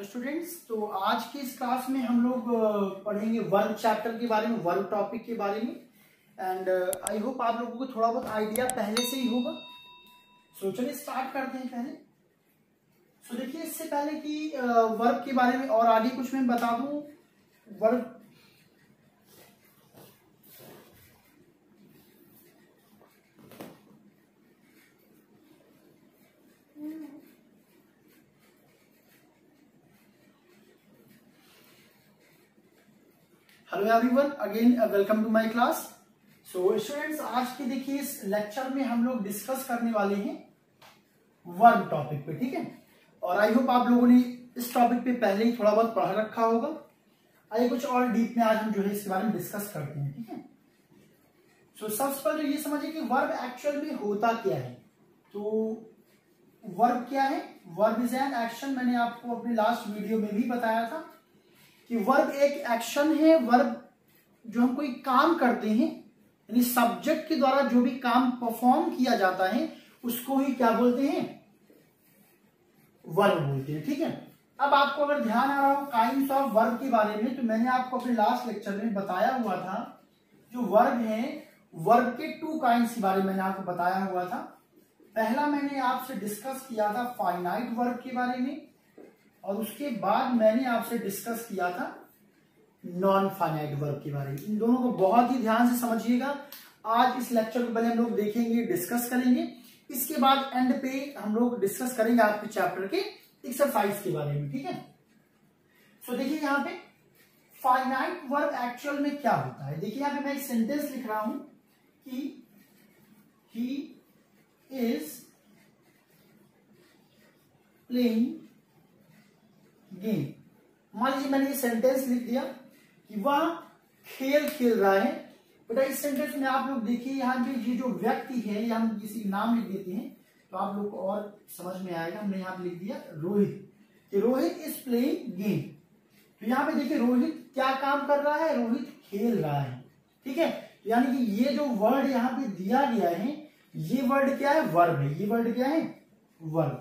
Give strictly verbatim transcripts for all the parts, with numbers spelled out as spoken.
Students, तो आज की इस क्लास में हम लोग पढ़ेंगे वर्ब चैप्टर के बारे में, वर्ब टॉपिक के बारे में। एंड आई होप आप लोगों को थोड़ा बहुत आइडिया पहले से ही होगा। सो चलिए स्टार्ट करते हैं पहले। सो so, देखिए, इससे पहले कि वर्ब के बारे में और आगे कुछ मैं बता दूं, verb hello everyone, again welcome to my class. So students, आज के देखिए इस लेक्चर में हम लोग डिस्कस करने वाले हैं वर्ब टॉपिक पे, ठीक है। और आई होप आप लोगों ने इस टॉपिक पे पहले ही थोड़ा बहुत पढ़ रखा होगा। आइए कुछ और डीप में आज हम जो है इसके बारे में डिस्कस करते हैं, ठीक है। सो सबसे पहले तो ये समझिए कि वर्ब एक्चुअल में होता क्या है। तो वर्ब क्या है? Verb is an action. मैंने आपको अपने लास्ट वीडियो में भी बताया था कि वर्ब एक एक्शन है। वर्ब जो हम कोई काम करते हैं, यानी सब्जेक्ट के द्वारा जो भी काम परफॉर्म किया जाता है उसको ही क्या बोलते हैं? वर्ब बोलते हैं, ठीक है। अब आपको अगर ध्यान आ रहा हो काइंड्स ऑफ वर्ब के बारे में, तो मैंने आपको अपने लास्ट लेक्चर में बताया हुआ था जो वर्ब है, वर्ब के टू काइंड्स के बारे में मैंने आपको बताया हुआ था। पहला मैंने आपसे डिस्कस किया था फाइनाइट वर्ब के बारे में, और उसके बाद मैंने आपसे डिस्कस किया था नॉन फाइनाइट वर्ब के बारे में। इन दोनों को बहुत ही ध्यान से समझिएगा। आज इस लेक्चर को पहले हम लोग देखेंगे, डिस्कस करेंगे। इसके बाद एंड पे हम लोग डिस्कस करेंगे आपके चैप्टर के एक्सरसाइज के बारे में, ठीक है। सो देखिए यहाँ पे फाइनाइट वर्ब एक्चुअल में क्या होता है। देखिए यहाँ पे मैं एक सेंटेंस लिख रहा हूं कि ही इज प्लेइंग गेम। मान लीजिए मैंने ये सेंटेंस लिख दिया कि वह खेल खेल रहा है। बेटा इस सेंटेंस में आप लोग देखिए यहाँ पे ये जो व्यक्ति है, या हम किसी नाम लिख देते हैं तो आप लोग को और समझ में आएगा। हमने यहाँ पे लिख दिया रोहित, कि रोहित इज प्लेइंग गेम। तो यहाँ पे देखिए रोहित क्या काम कर रहा है? रोहित खेल रहा है, ठीक है। यानी कि ये जो वर्ड यहाँ पे दिया गया है, ये वर्ड क्या है? वर्ब है। ये वर्ड क्या है? वर्ब।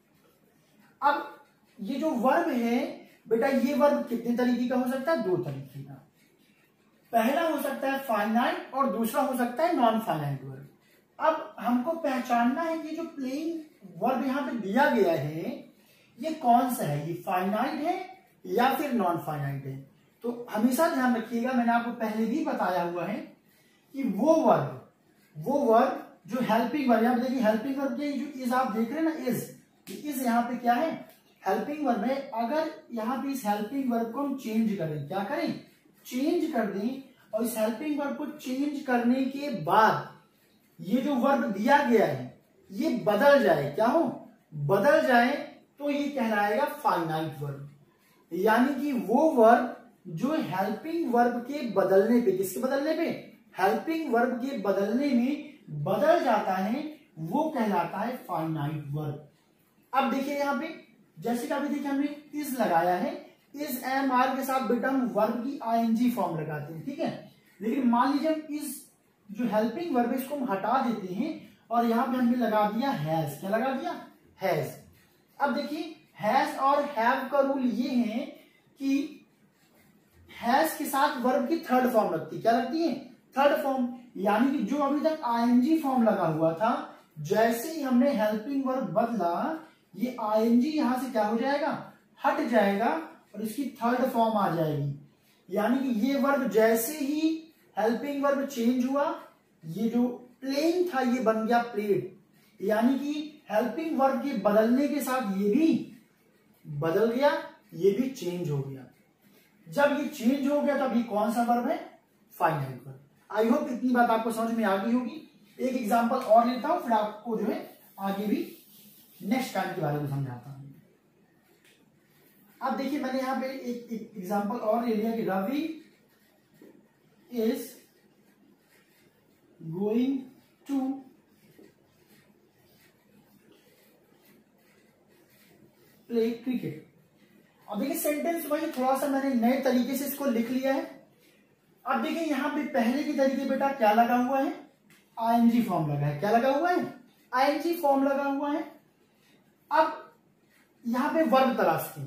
अब ये जो वर्ब है बेटा, ये वर्ब कितने तरीके का हो सकता है? दो तरीके का। पहला हो सकता है फाइनाइट और दूसरा हो सकता है नॉन फाइनाइट वर्ब। अब हमको पहचानना है कि जो प्लेइंग वर्ब यहाँ पे दिया गया है ये कौन सा है, ये फाइनाइट है या फिर नॉन फाइनाइट है। तो हमेशा ध्यान रखिएगा, मैंने आपको पहले भी बताया हुआ है कि वो वर्ब वो वर्ब जो हेल्पिंग वर्ब, यहाँ पे देखिए हेल्पिंग वर्ब के जो इज आप देख रहे हैं ना, इज इज यहाँ पे क्या है? हेल्पिंग वर्ब है। अगर यहाँ पे इस हेल्पिंग वर्ब को हम चेंज करें, क्या करें? चेंज कर दें, और इस हेल्पिंग वर्ब को चेंज करने के बाद ये जो वर्ब दिया गया है ये बदल जाए, क्या हो? बदल जाए, तो ये कहलाएगा फाइनाइट वर्ब। यानी कि वो वर्ब जो हेल्पिंग वर्ब के बदलने पे, किसके बदलने पे? हेल्पिंग वर्ब के बदलने में बदल जाता है, वो कहलाता है फाइनाइट वर्ब। अब देखिए यहाँ पे जैसे कि अभी देखिए हमने इज लगाया है, इज एम आर के साथ बेटा हम वर्ब की आईएनजी फॉर्म लगाते हैं, ठीक है। लेकिन मान लीजिए हम इज जो हेल्पिंग वर्ब है इसको हम हटा देते हैं और यहां पे हमने लगा दिया हैज। क्या लगा दिया? हैज। अब देखिए हैज और हैव का रूल ये है कि हैज के साथ वर्ब की थर्ड फॉर्म लगती है। क्या लगती है? Third form. यानी कि जो अभी तक आईएनजी फॉर्म लगा हुआ था, जैसे ही हमने हेल्पिंग वर्ब बदला, ये आईएनजी यहां से क्या हो जाएगा? हट जाएगा और इसकी थर्ड फॉर्म आ जाएगी। यानी कि ये वर्ब जैसे ही हेल्पिंग वर्ब चेंज हुआ, ये जो प्लेइंग था ये बन गया प्लेड। यानी कि हेल्पिंग वर्ब के बदलने के साथ ये भी बदल गया, ये भी चेंज हो गया। जब ये चेंज हो गया तब ये कौन सा वर्ब है? Finite verb. आई होप इतनी बात आपको समझ में आ गई होगी। एक एग्जांपल और लेता हूं, फिर आपको जो है आगे भी नेक्स्ट काइंड के बारे में समझाता हूं। अब देखिए मैंने यहां पे एक एग्जांपल और ले लिया कि Ravi is going to play cricket. अब देखिए सेंटेंस वही, थोड़ा सा मैंने नए तरीके से इसको लिख लिया है। अब देखिए यहां पे पहले की तरीके बेटा क्या लगा हुआ है? आईएनजी फॉर्म लगा है। क्या लगा हुआ है? आईएनजी फॉर्म लगा हुआ है। अब यहां पे वर्ब तलाशते हैं,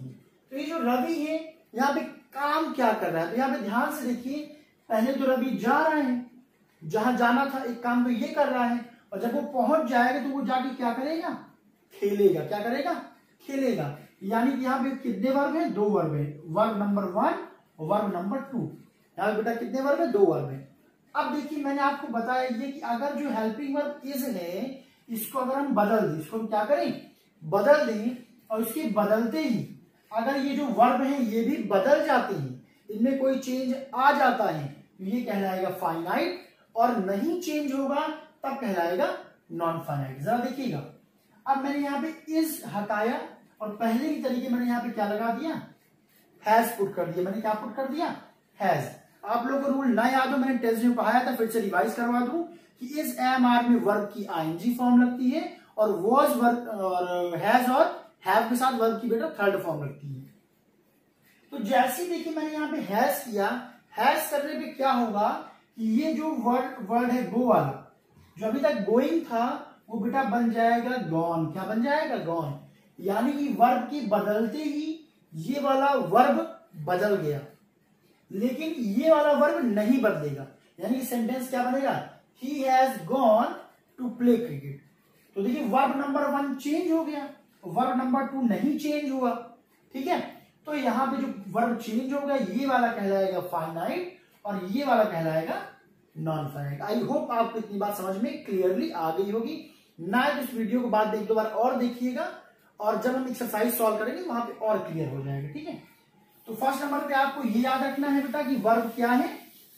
तो ये जो रवि है यहाँ पे काम क्या कर रहा है, तो यहाँ पे ध्यान से देखिए, पहले तो रवि जा रहा है, जहां जाना था एक काम तो ये कर रहा है, और जब वो पहुंच जाएगा तो वो जाके क्या करेगा, खेलेगा। क्या करेगा, खेलेगा। यानी कि यहाँ पे कितने वर्ब है, दो वर्ब है, वर्ब नंबर वन और वर्ब नंबर टू। यहाँ पे बेटा कितने वर्ब है, दो वर्ब है। अब देखिए मैंने आपको बताया ये कि अगर जो हेल्पिंग वर्ब इज है, इसको अगर हम बदल दें, इसको हम क्या करें, बदल दें, और इसके बदलते ही अगर ये जो वर्ब है ये भी बदल जाते हैं, इनमें कोई चेंज आ जाता है, तो ये कहलाएगा फाइनाइट, और नहीं चेंज होगा तब कहलाएगा नॉन फाइनाइट। जरा देखिएगा, अब मैंने यहाँ पे इज हटाया और पहले की तरीके मैंने यहाँ पे क्या लगा दिया, हैज पुट कर दिया। मैंने क्या पुट कर दिया, हैज। आप लोगों को रूल ना याद हो, मैंने टेस्ट में पढ़ाया था, फिर से रिवाइज करवा दूं कि इज एम आर में वर्ब की आईएनजी फॉर्म लगती है, और वॉज वर्ब और हैज और हैव के साथ वर्ब की बेटा थर्ड फॉर्म लगती है। तो जैसे देखिए मैंने यहाँ पे हैज किया, हैज करने पे क्या होगा कि ये जो वर्ड वर्ड है गो वाला, जो अभी तक गोइंग था, वो बेटा बन जाएगा गॉन। क्या बन जाएगा, गॉन। यानी कि वर्ब की बदलते ही ये वाला वर्ब बदल गया, लेकिन ये वाला वर्ब नहीं बदलेगा। यानी कि सेंटेंस क्या बनेगा, he has gone to play cricket. तो देखिए वर्ब नंबर वन चेंज हो गया, वर्ब नंबर टू नहीं चेंज हुआ। ठीक है, तो यहां पे जो वर्ब चेंज होगा ये वाला कहलाएगा फाइनाइट, और ये वाला कहलाएगा नॉन फाइनाइट। आई होप आपको इतनी बात समझ में क्लियरली आ गई होगी। ना इस वीडियो को बाद एक दो बार और देखिएगा, और जब हम एक्सरसाइज सॉल्व करेंगे वहां पे और क्लियर हो जाएगा। ठीक है, तो फर्स्ट नंबर पे आपको ये याद रखना है बेटा कि वर्ब क्या है,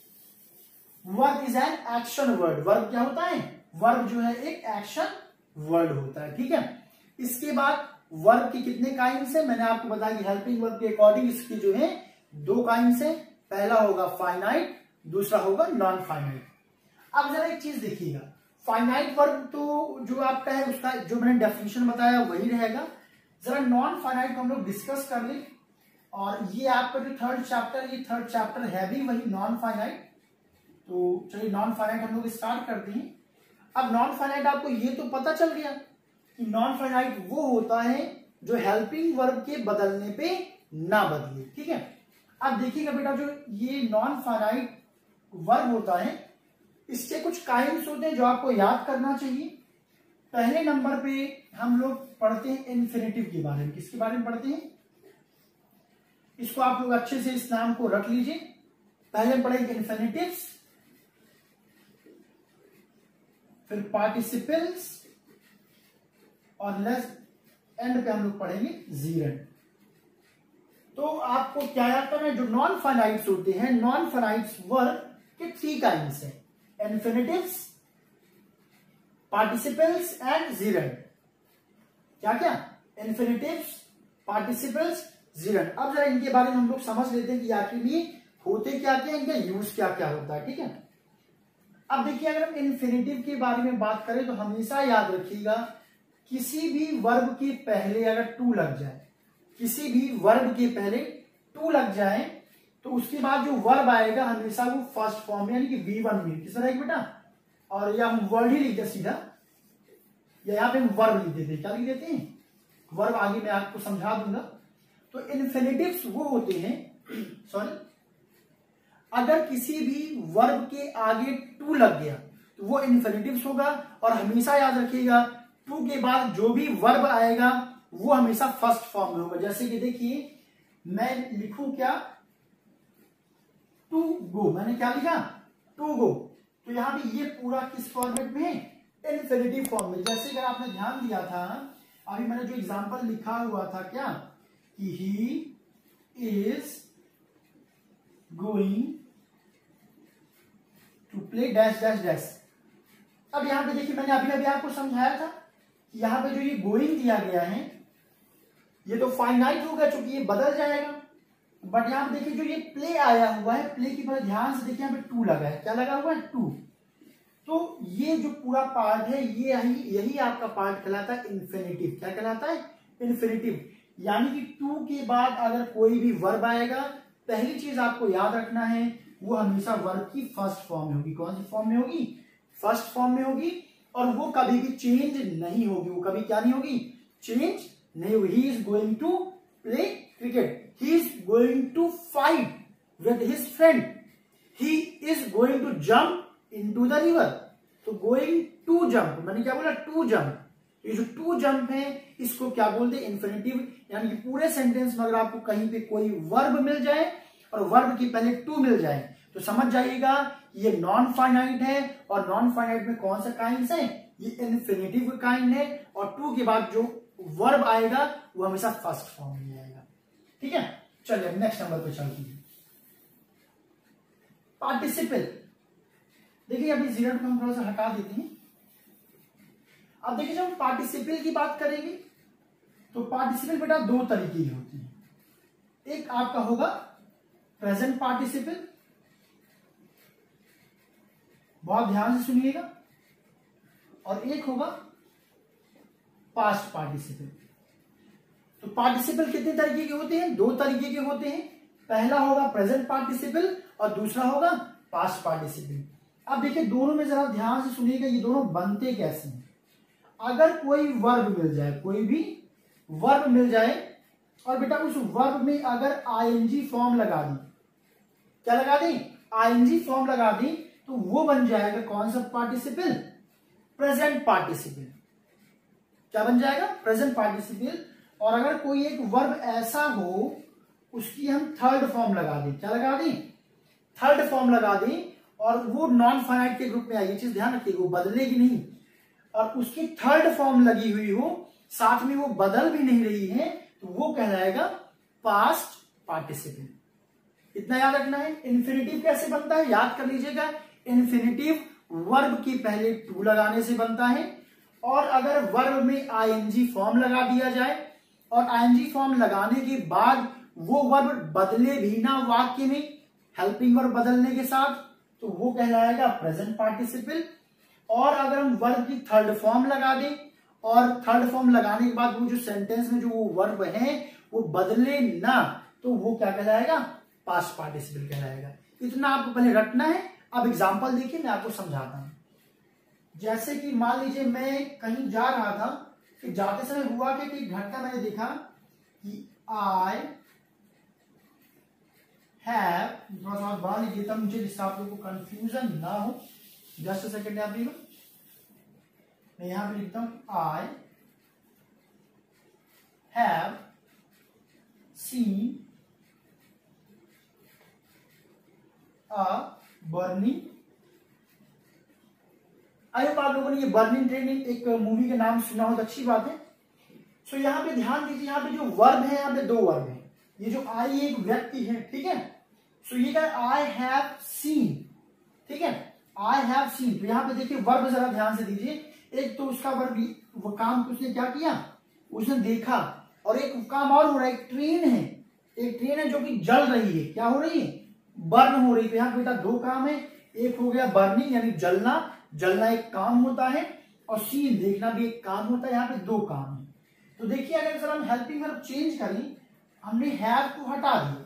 verb is an action word. Verb क्या होता है, वर्ब जो है एक एक्शन वर्ड होता है। ठीक है, इसके बाद वर्ब के कितने काइंड्स है, मैंने आपको बताया कि हेल्पिंग वर्ब के अकॉर्डिंग इसकी जो है दो काइंड्स है, पहला होगा फाइनाइट, दूसरा होगा नॉन फाइनाइट। अब जरा एक चीज देखिएगा, फाइनाइट वर्ब तो जो आपका है उसका जो मैंने डेफिनेशन बताया वही रहेगा। जरा नॉन फाइनाइट को हम लोग डिस्कस कर लें, और ये आपका जो थर्ड चैप्टर, ये थर्ड चैप्टर है भी वही नॉन फाइनाइट। तो चलिए नॉन फाइनाइट हम लोग स्टार्ट करते हैं। अब नॉन फाइनाइट आपको ये तो पता चल गया कि नॉन फाइनाइट वो होता है जो हेल्पिंग वर्ब के बदलने पे ना बदले। ठीक है, अब देखिएगा बेटा, जो ये नॉन फाइनाइट वर्ब होता है इसके कुछ काइंड्स होते हैं जो आपको याद करना चाहिए। पहले नंबर पे हम लोग पढ़ते हैं इन्फिनेटिव के बारे में। किसके बारे में पढ़ते हैं, इसको आप लोग अच्छे से इस नाम को रख लीजिए। पहले पढ़ेंगे इन्फिनेटिव्स, फिर पार्टिसिपल्स, और लेस एंड पे हम लोग पढ़ेंगे जीरेंट। तो आपको क्या याद करना है, जो नॉन फाइनाइट्स होते हैं, नॉन फाइनाइट्स वर्ब के थ्री काइंड्स हैं, इन्फिनेटिव्स, पार्टिसिपल्स एंड जीरेंट। क्या क्या, इन्फिनेटिव्स, पार्टिसिपल्स, जीरेंट। अब जरा इनके बारे में हम लोग समझ लेते हैं कि आखिर ये होते क्या क्या, इनका यूज क्या क्या होता है। ठीक है, अब देखिए अगर हम इन्फिनेटिव के बारे में बात करें तो हमेशा याद रखिएगा, किसी भी वर्ब के पहले अगर टू लग जाए, किसी भी वर्ब के पहले टू लग जाए, तो उसके बाद जो वर्ब आएगा हमेशा वो फर्स्ट फॉर्म में, यानी कि वी वन में। किस तरह बेटा, और या हम वर्ड ही लिखते सीधा, या यहाँ पे हम वर्ब लिख देते। क्या लिख देते हैं, वर्ब। आगे मैं आपको समझा दूंगा। तो इन्फिनेटिव्स वो होते हैं, सॉरी, अगर किसी भी वर्ब के आगे टू लग गया तो वो इन्फिनेटिव्स होगा, और हमेशा याद रखिएगा टू के बाद जो भी वर्ब आएगा वो हमेशा फर्स्ट फॉर्म में होगा। जैसे कि देखिए मैं लिखूं क्या, टू गो, मैंने क्या लिखा, टू गो। तो यहां पे ये पूरा किस फॉर्मेट में है, इन्फिनेटिव फॉर्म में। जैसे अगर आपने ध्यान दिया था, अभी मैंने जो एग्जांपल लिखा हुआ था क्या, कि he is going to play dash dash dash. अब यहां पे देखिए मैंने अभी अभी आपको समझाया था कि यहां पे जो ये गोइंग दिया गया है ये तो फाइनाइट होगा क्योंकि ये बदल जाएगा, बट यहां पे देखिए जो ये प्ले आया हुआ है, प्ले की पर ध्यान से देखिए यहाँ पे टू लगा है। क्या लगा हुआ है, टू। तो ये जो पूरा पार्ट है ये यही यही आपका पार्ट कहलाता है इन्फिनेटिव। क्या कहलाता है, इन्फिनेटिव। यानी कि टू के बाद अगर कोई भी वर्ब आएगा, पहली चीज आपको याद रखना है वो हमेशा वर्ब की फर्स्ट फॉर्म में होगी। कौन सी फॉर्म में होगी, फर्स्ट फॉर्म में होगी, और वो कभी भी चेंज नहीं होगी। वो कभी क्या नहीं होगी, चेंज नहीं होगी। He is going to play cricket. He is going to fight with his friend, he is going to jump into the river. तो गोइंग टू जंप मैंने क्या बोला, टू जंप। ये जो टू जंप है इसको क्या बोलते हैं, इन्फिनेटिव। यानी कि पूरे सेंटेंस में अगर आपको कहीं पे कोई वर्ब मिल जाए और वर्ब के पहले टू मिल जाए तो समझ जाइएगा ये नॉन फाइनाइट है। और नॉन फाइनाइट में कौन सा काइंड है, ये इन्फिनेटिव काइंड है। और टू के बाद जो वर्ब आएगा वो हमेशा फर्स्ट फॉर्म में आएगा। ठीक है, चलिए नेक्स्ट नंबर पे चलते हैं। पार्टिसिपल। देखिए अभी जीरो को हम थोड़ा सा हटा देते हैं। अब देखिए जब हम पार्टिसिपल की बात करेंगे तो पार्टिसिपल बेटा दो तरीके की होती है। एक आपका होगा प्रेजेंट पार्टिसिपल, बहुत ध्यान से सुनिएगा, और एक होगा पास्ट पार्टिसिपल। तो पार्टिसिपल कितने तरीके के होते हैं, दो तरीके के होते हैं। पहला होगा प्रेजेंट पार्टिसिपल और दूसरा होगा पास्ट पार्टिसिपल। अब देखिए दोनों में जरा ध्यान से सुनिएगा ये दोनों बनते कैसे हैं। अगर कोई वर्ब मिल जाए, कोई भी वर्ब मिल जाए और बेटा उस वर्ब में अगर आईएनजी फॉर्म लगा दी, क्या लगा दी, आईएनजी फॉर्म लगा दी, तो वो बन जाएगा कौन सा पार्टिसिपल, प्रेजेंट पार्टिसिपल। क्या बन जाएगा, प्रेजेंट पार्टिसिपल। और अगर कोई एक वर्ब ऐसा हो उसकी हम थर्ड फॉर्म लगा दें, क्या लगा दें, थर्ड फॉर्म लगा दें, और वो नॉन फाइनाइट के ग्रुप में आई, ये चीज ध्यान रखिए, वो बदलेगी नहीं, और उसकी थर्ड फॉर्म लगी हुई हो, साथ में वो बदल भी नहीं रही है, तो वो कहलाएगा पास्ट पार्टिसिपल। इतना याद रखना है। इन्फिनिटिव कैसे बनता है, याद कर लीजिएगा। इन्फिनिटिव वर्ब के पहले टू लगाने से बनता है, और अगर वर्ब में आईएनजी फॉर्म लगा दिया जाए और आईएनजी फॉर्म लगाने के बाद वो वर्ब बदले भी ना वाक्य में, हेल्पिंग वर्ब बदलने के साथ, तो वो कहलाएगा प्रेजेंट पार्टिसिपल। और अगर हम वर्ब की थर्ड फॉर्म लगा दें और थर्ड फॉर्म लगाने के बाद वो जो सेंटेंस में जो वो वर्ब है वो बदले ना, तो वो क्या कहलाएगा, पास्ट पार्टिसिपल कहलाएगा। इतना आपको पहले रटना है। अब एग्जांपल देखिए, मैं आपको समझाता हूं। जैसे कि मान लीजिए मैं कहीं जा रहा था, फिर जाते समय हुआ कि एक घटना मैंने देखा कि आई हैव, थोड़ा सा बढ़ा लीजिए तब मुझे जिससे आप लोगों को कंफ्यूजन ना हो। जस्ट सेकेंड आप देखो, मैं यहां पे लिखता हूं I have seen a burning. I hope आप लोगों ने ये बर्निंग ट्रेन एक मूवी के नाम सुना हो, तो अच्छी बात है। सो so, यहाँ पे ध्यान दीजिए, यहाँ पे जो वर्ब है, यहाँ पे दो वर्ब है। ये जो आई एक व्यक्ति है, ठीक है। सो so, ये क्या, आई हैव सीन, ठीक है, आई हैव सीन। तो यहाँ पे देखिए वर्ब जरा ध्यान से दीजिए। एक तो उसका वर्ब, वो काम उसने क्या किया, उसने देखा, और एक काम और हो रहा है, एक ट्रेन है, एक ट्रेन है जो कि जल रही है, क्या हो रही है, बर्न हो रही है। तो यहाँ बेटा दो काम है, एक हो गया बर्निंग यानी जलना, जलना एक काम होता है, और सीन देखना भी एक काम होता है। यहाँ पे दो काम है। तो देखिए अगर सर हम हेल्पिंग वर्ब चेंज करें, हमने हैव को हटा दिया,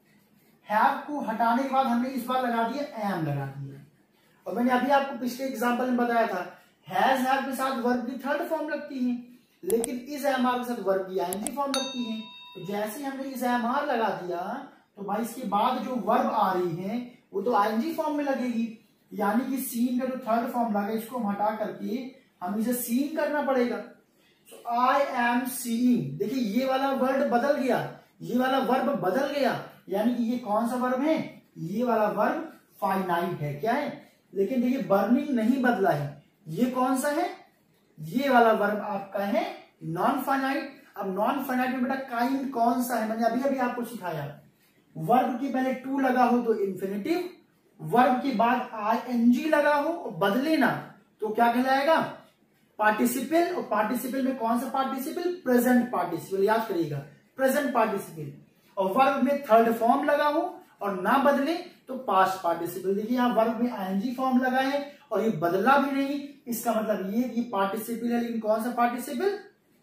हैव को हटाने के बाद हमने इस बार लगा दिया एम लगा दिया। और मैंने अभी आपको पिछले एग्जांपल में बताया था हैज हैव के साथ वर्ब की थर्ड फॉर्म लगती है, लेकिन इस एम आर के साथ वर्ब की आईएनजी फॉर्म लगती है। तो जैसे हमने इस एम आर लगा दिया तो भाई इसके बाद जो वर्ब आ रही है वो तो आईएनजी फॉर्म में लगेगी, यानी कि सीन का जो थर्ड फॉर्म लगा इसको हम हटा करके हम इसे सीन करना पड़ेगा। सो आई एम सीइंग, देखिए ये वाला वर्ड बदल गया, ये वाला वर्ब बदल गया, यानी कि ये कौन सा वर्ब है, ये वाला वर्ब फाइनाइट है, क्या है। लेकिन देखिए बर्निंग नहीं बदला है, ये कौन सा है, ये वाला वर्ब आपका है नॉन फाइनाइट। अब नॉन फाइनाइट में बेटा काइंड कौन सा है, मैंने अभी अभी आपको सिखाया, वर्ब के पहले टू लगा हो तो इन्फिनेटिव, वर्ब के बाद आई एन जी लगा हो और बदले ना तो क्या कहलाएगा, पार्टिसिपल। और पार्टिसिपल में कौन सा पार्टिसिपल, प्रेजेंट पार्टिसिपल, याद करिएगा प्रेजेंट पार्टिसिपल। और वर्ब में थर्ड फॉर्म लगा हो और ना बदले तो पास्ट पार्टिसिपल। देखिए यहाँ वर्ब में आईएनजी फॉर्म लगा है और ये बदला भी नहीं, इसका मतलब ये कि पार्टिसिपल है, लेकिन कौन सा पार्टिसिपल,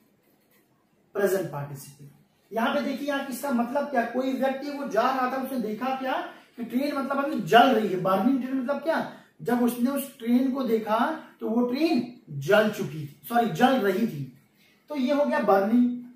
प्रेजेंट पार्टिसिपल। यहाँ पे देखिए यहाँ किसका मतलब क्या, कोई व्यक्ति वो जा रहा था, उसने देखा क्या कि ट्रेन मतलब अभी जल रही है, बर्निंग ट्रेन मतलब क्या, जब उसने उस ट्रेन को देखा तो वो ट्रेन जल चुकी थी, सॉरी जल रही थी। तो ये हो गया बर्निंग।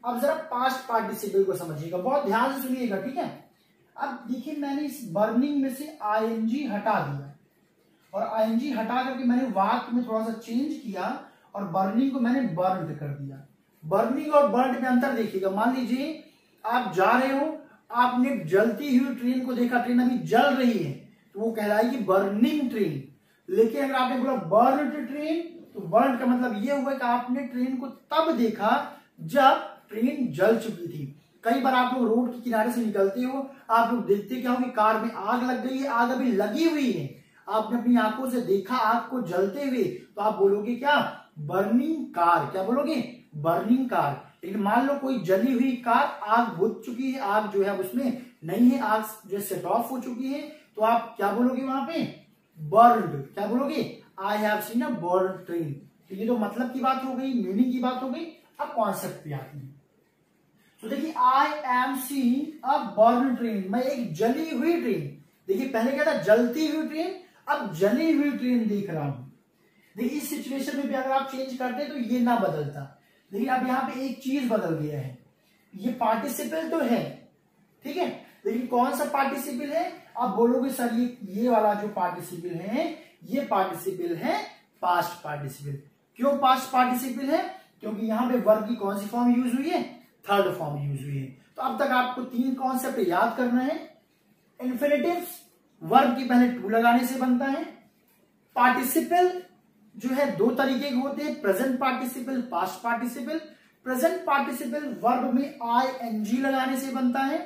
अब जरा पास्ट पार्टिसिपल को समझिएगा, बहुत ध्यान से सुनिएगा, ठीक है। अब देखिए मैंने इस बर्निंग में से आईएनजी हटा दिया और आईएनजी हटा करके मैंने वाक्य में थोड़ा सा चेंज किया और बर्निंग को मैंने बर्न कर दिया। बर्निंग और बर्न में अंतर देखिएगा। मान लीजिए आप जा रहे हो, आपने जलती हुई ट्रेन को देखा, ट्रेन अभी जल रही है तो वो कहलाएगी बर्निंग ट्रेन। लेकिन अगर आपने बोला बर्न ट्रेन तो बर्न का मतलब ये हुआ कि आपने ट्रेन को तब देखा जब ट्रेन जल चुकी थी। कई बार आप लोग रोड के किनारे से निकलते हो, आप लोग देखते क्या हो कि कार में आग लग गई है, आग अभी लगी हुई है, आपने अपनी आंखों से देखा आग को जलते हुए, तो आप बोलोगे क्या? Burning car. क्या बोलोगे? Burning car. लेकिन मान लो कोई जली हुई कार, आग बुझ चुकी है, आग जो है उसमें नहीं है, आग जो सेट ऑफ हो चुकी है, तो आप क्या बोलोगे वहां पे? बर्न्ड। क्या बोलोगे? I have seen a burn train. तो ये तो मतलब की बात हो गई, मीनिंग की बात हो गई। अब कॉन्सेप्ट पे आती है। तो देखिए I am seen a burn train, मैं एक जली हुई ट्रेन, देखिए पहले क्या था? जलती हुई ट्रेन, अब जली हुई ट्रेन देख रहा हूं। देखिए इस सिचुएशन में भी अगर आप चेंज करते तो ये ना बदलता, लेकिन अब यहां पे एक चीज बदल गया है। ये पार्टिसिपल तो है, ठीक है, लेकिन कौन सा पार्टिसिपल है? आप बोलोगे सर ये ये वाला जो पार्टिसिपल है ये पार्टिसिपल है पास्ट पार्टिसिपल। क्यों पास्ट पार्टिसिपल है? क्योंकि यहां पे वर्ब की कौन सी फॉर्म यूज हुई है? थर्ड फॉर्म यूज हुई है। तो अब तक आपको तीन कॉन्सेप्ट याद करना है। इन्फिनिटिव्स वर्ब की पहले टू लगाने से बनता है। पार्टिसिपल जो है दो तरीके के होते हैं, present participle, past participle. Present participle verb में आई एन जी लगाने से बनता है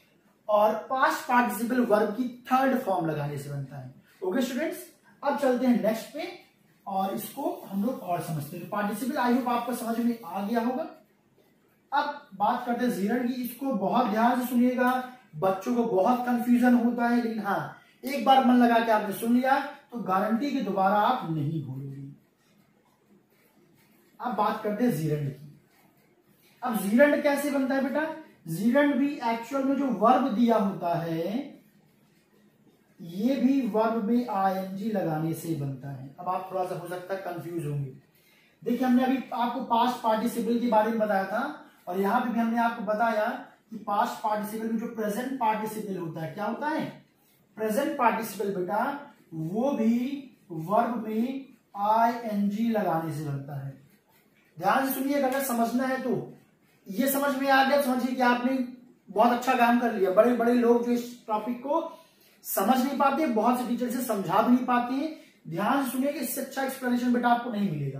और पास्ट पार्टिसिपल वर्ब की थर्ड फॉर्म लगाने से बनता है। ओके स्टूडेंट्स, अब चलते हैं नेक्स्ट पे और इसको हम लोग और समझते हैं। पार्टिसिपल आई होप आपको समझ में आ गया होगा। अब बात करते हैं जीरन की। इसको बहुत ध्यान से सुनिएगा, बच्चों को बहुत कंफ्यूजन होता है, लेकिन हाँ एक बार मन लगा के आपने सुन लिया तो गारंटी कि दोबारा आप नहीं भूलोगे। अब बात करते हैं जीरंड की। अब जीरंड कैसे बनता है बेटा? जीरंड भी एक्चुअल में जो वर्ब दिया होता है ये भी वर्ब में आईएनजी लगाने से बनता है। अब आप थोड़ा सा हो सकता है कंफ्यूज होंगे। देखिए हमने अभी आपको पास्ट पार्टिसिपल के बारे में बताया था और यहां पे भी हमने आपको बताया कि पास्ट पार्टिसिपल में जो प्रेजेंट पार्टिसिपल होता है क्या होता है? प्रेजेंट पार्टिसिपल बेटा वो भी वर्ब में आईएनजी लगाने से बनता है। ध्यान से सुनिएगा, अगर समझना है तो ये समझ में आ गया, समझिए कि आपने बहुत अच्छा काम कर लिया। बड़े बड़े लोग जो इस टॉपिक को समझ नहीं पाते, बहुत से टीचर से समझा भी नहीं पाते हैं। ध्यान से सुनिएगा, इससे अच्छा एक्सप्लेनेशन बेटा आपको नहीं मिलेगा।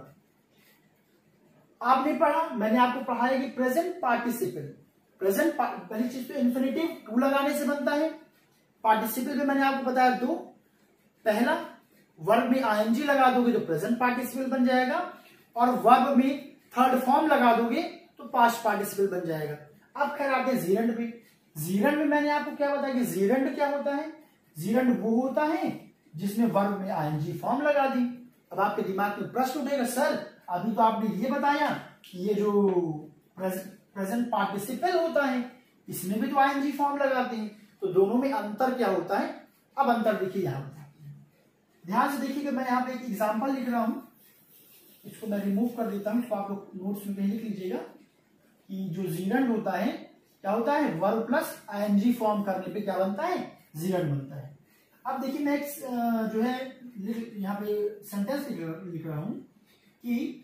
आपने पढ़ा, मैंने आपको पढ़ाया कि प्रेजेंट पार्टिसिपल, प्रेजेंट पहली चीज तो इन्फिनिटिव टू लगाने से बनता है। पार्टिसिपल में मैंने आपको बताया दो, पहला वर्ब में आईएनजी लगा दोगे तो प्रेजेंट पार्टिसिपल बन जाएगा और वर्ब में थर्ड फॉर्म लगा दोगे तो पास्ट पार्टिसिपल बन जाएगा। अब खैर आते हैं जीरंड पे। जीरंड में मैंने आपको क्या बताया कि जीरंड क्या होता है? जीरंड वो होता है जिसमें वर्ब में आईएनजी फॉर्म लगा दी। अब आपके दिमाग में प्रश्न उठेगा, सर अभी तो आपने ये बताया कि ये जो प्रेजेंट पार्टिसिपल होता है इसमें भी तो आईएनजी फॉर्म लगाते हैं, तो दोनों में अंतर क्या होता है? अब अंतर देखिए यहां बताते हैं। ध्यान से देखिए कि मैं यहां पे एक एग्जांपल लिख रहा हूं, इसको मैं रिमूव कर देता हूं, इसको आप लोग नोट्स में कहीं लिख लीजिएगा कि जो जीरंड होता है क्या होता है? वर्ब प्लस आईएनजी फॉर्म करने पे क्या बनता है? जीरंड बनता है। अब देखिए मैं एक जो है यहाँ पे सेंटेंस लिख रहा हूं कि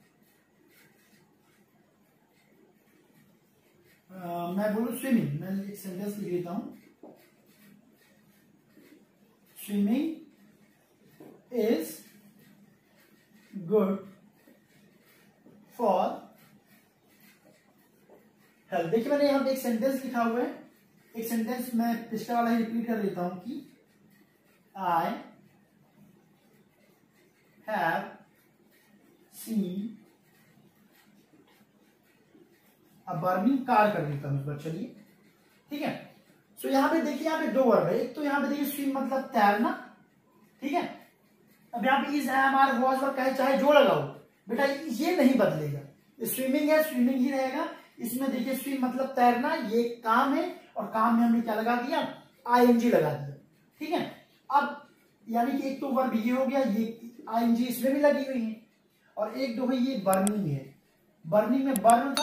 आ, मैं बोलूं स्विमिंग, मैं एक सेंटेंस लिख लेता हूं, swimming is good for health. देखिए मैंने यहां पे एक सेंटेंस लिखा हुआ है, एक सेंटेंस मैं पिछला वाला ही रिपीट कर लेता हूं कि आई हैव सीन अब बर्निंग कार कर देता हूं इस बार, चलिए ठीक है। सो यहां पे देखिए, यहां पे दो वर्ब है, एक तो यहां पे देखिए स्विम मतलब तैरना, ठीक है। अब यहां पे is am are was verb कहे चाहे जो लगाओ बेटा ये नहीं बदलेगा, स्विमिंग है स्विमिंग ही रहेगा। इसमें देखिए स्विम मतलब तैरना, ये काम है और काम में हमने क्या लगा दिया? आईएनजी लगा दिया, ठीक है। अब यानी कि एक तो वर्ब ये हो गया, ये आईएनजी इसमें भी लगी हुई है और एक दो भाई ये बर्निंग है। बर्निंग में बर्न था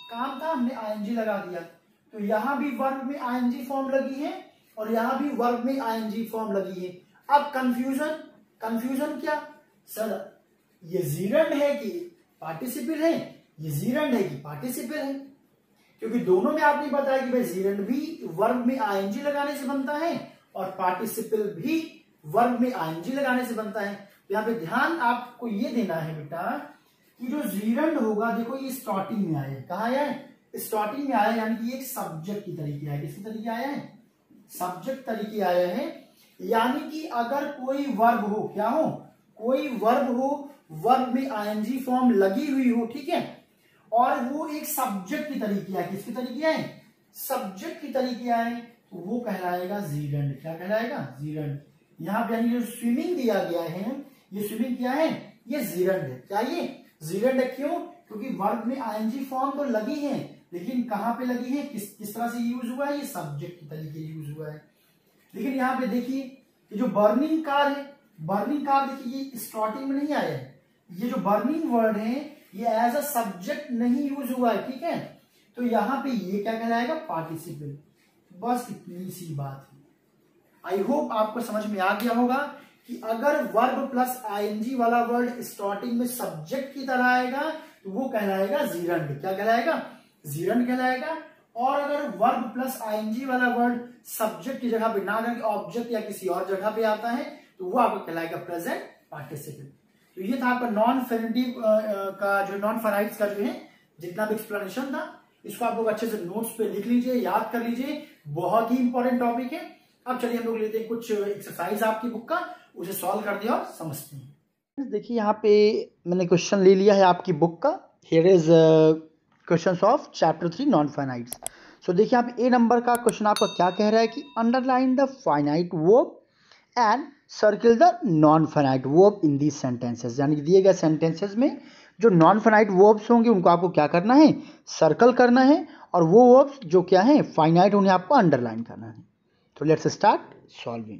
काम था, हमने आईएनजी लगा दिया। तो यहां भी वर्ब में आईएनजी फॉर्म लगी है और यहां भी वर्ब में आईएनजी फॉर्म लगी है। अब कंफ्यूजन, कंफ्यूजन क्या सर, ये जीरंड है कि पार्टिसिपल है, ये जीरंड है कि पार्टिसिपल है, क्योंकि दोनों में आपने बताया कि भाई जीरंड भी वर्ब में आईएनजी लगाने से बनता है और पार्टिसिपल भी वर्ब में आईएनजी लगाने से बनता है। तो यहाँ पे ध्यान आपको ये देना है बेटा कि जो जीरंड होगा, देखो ये स्टार्टिंग में आया है, कहा आया है, स्टार्टिंग में आया, यानी कि एक सब्जेक्ट की तरीके आया है। किसकी तरीके आया है? सब्जेक्ट तरीके आया है। यानी कि अगर कोई वर्ब हो, क्या हो, कोई वर्ब हो, वर्ब में आईएनजी फॉर्म लगी हुई हो, ठीक है, और वो एक सब्जेक्ट की तरीके आए, किसकी तरीके आए? सब्जेक्ट की तरीके आए, तो वो कहलाएगा जीरंड। क्या कहलाएगा? जीरंड। यहाँ पे यानी जो स्विमिंग दिया गया है, ये स्विमिंग क्या है? ये जीरंड है। क्या ये जीरंड है? क्यों? क्योंकि वर्ब में आईएनजी फॉर्म तो लगी है, लेकिन कहां पे लगी है, किस किस तरह से यूज हुआ है? ये सब्जेक्ट की तरीके यूज हुआ है। लेकिन यहाँ पे देखिए ये जो बर्निंग कार है, बर्निंग कार देखिए ये स्टार्टिंग में नहीं आया है, ये जो बर्निंग वर्ड है ये एज अ सब्जेक्ट नहीं यूज हुआ है, ठीक है, तो यहां पे ये क्या कहलाएगा? पार्टिसिपल। बस इतनी सी बात है। आई होप आपको समझ में आ गया होगा कि अगर वर्ब प्लस आईएनजी वाला वर्ड स्टार्टिंग में सब्जेक्ट की तरह आएगा तो वो कहलाएगा जीरंड। क्या कहलाएगा? जीरंड कहलाएगा। और अगर वर्ब प्लस आईएनजी वाला वर्ड सब्जेक्ट की जगह पे ना करके ऑब्जेक्ट या किसी और जगह पे आता है तो वो आपको कहलाएगा प्रेजेंट पार्टिसिपल। तो ये था आपका नॉन फेनिटिव का जो नॉन फाइनाइट्स का जो है जितना भी एक्सप्लेनेशन था, इसको आप लोग अच्छे से नोट्स पे लिख लीजिए, याद कर लीजिए, बहुत ही इंपॉर्टेंट टॉपिक है। अब चलिए हम लोग लेते हैं कुछ एक्सरसाइज आपकी बुक का, उसे सॉल्व कर दिया और समझते हैं। देखिए यहाँ पे मैंने क्वेश्चन ले लिया है आपकी बुक का। Here is questions of chapter three non finites. So देखिए यहाँ पे ए नंबर का क्वेश्चन आपका क्या कह रहा है कि underline the finite verb and circle the non finite verb in these sentences. यानी दिए गए सेंटेंसेस में जो नॉन फाइनाइट वर्ब्स होंगे उनको आपको क्या करना है? सर्कल करना है, और वो वर्ब्स जो क्या है फाइनाइट उन्हें आपको अंडरलाइन करना है। तो let's start solving.